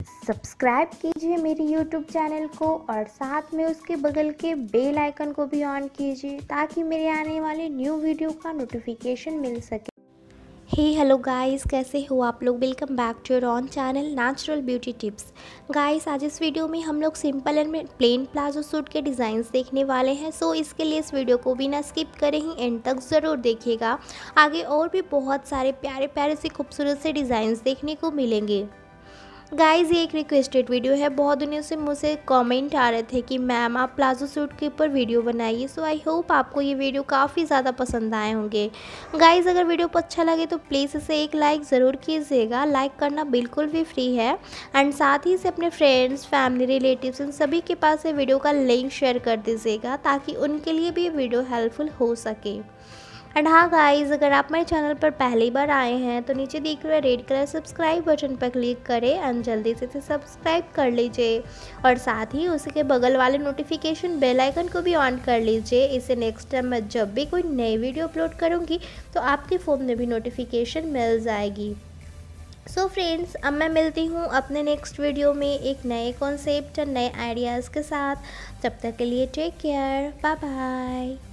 Subscribe कीजिए मेरे YouTube channel को और साथ में उसके बगल के बेल आइकन को भी ऑन कीजिए ताकि मेरे आने वाले न्यू वीडियो का नोटिफिकेशन मिल सके। हेलो गाइस, कैसे हो आप लोग। Welcome back to your on channel natural beauty tips. Guys, आज इस वीडियो में हम लोग simple and plain palazzo suit के डिज़ाइंस देखने वाले हैं। सो इसके लिए इस वीडियो को बिना स्किप करे ही एंड तक ज़रूर देखिएगा। आगे और भी बहुत सारे प्यारे प्यारे से खूबसूरत से डिज़ाइंस देखने को मिलेंगे। गाइस, ये एक रिक्वेस्टेड वीडियो है। बहुत दिनों से मुझे कमेंट आ रहे थे कि मैम आप प्लाजो सूट के ऊपर वीडियो बनाइए। सो आई होप आपको ये वीडियो काफ़ी ज़्यादा पसंद आए होंगे। गाइस, अगर वीडियो को अच्छा लगे तो प्लीज़ इसे एक लाइक ज़रूर कीजिएगा। लाइक करना बिल्कुल भी फ्री है। एंड साथ ही इसे अपने फ्रेंड्स, फैमिली, रिलेटिव्स इन सभी के पास ये वीडियो का लिंक शेयर कर दीजिएगा ताकि उनके लिए भी ये वीडियो हेल्पफुल हो सके। एंड हाँ गाइस, अगर आप मेरे चैनल पर पहली बार आए हैं तो नीचे दिख रहे रेड कलर सब्सक्राइब बटन पर क्लिक करें एंड जल्दी से इसे सब्सक्राइब कर लीजिए और साथ ही उसी के बगल वाले नोटिफिकेशन बेल आइकन को भी ऑन कर लीजिए। इसे नेक्स्ट टाइम मैं जब भी कोई नई वीडियो अपलोड करूँगी तो आपके फ़ोन में भी नोटिफिकेशन मिल जाएगी। सो फ्रेंड्स, अब मैं मिलती हूँ अपने नेक्स्ट वीडियो में एक नए कॉन्सेप्ट और नए आइडियाज़ के साथ। तब तक के लिए टेक केयर, बाय बाय।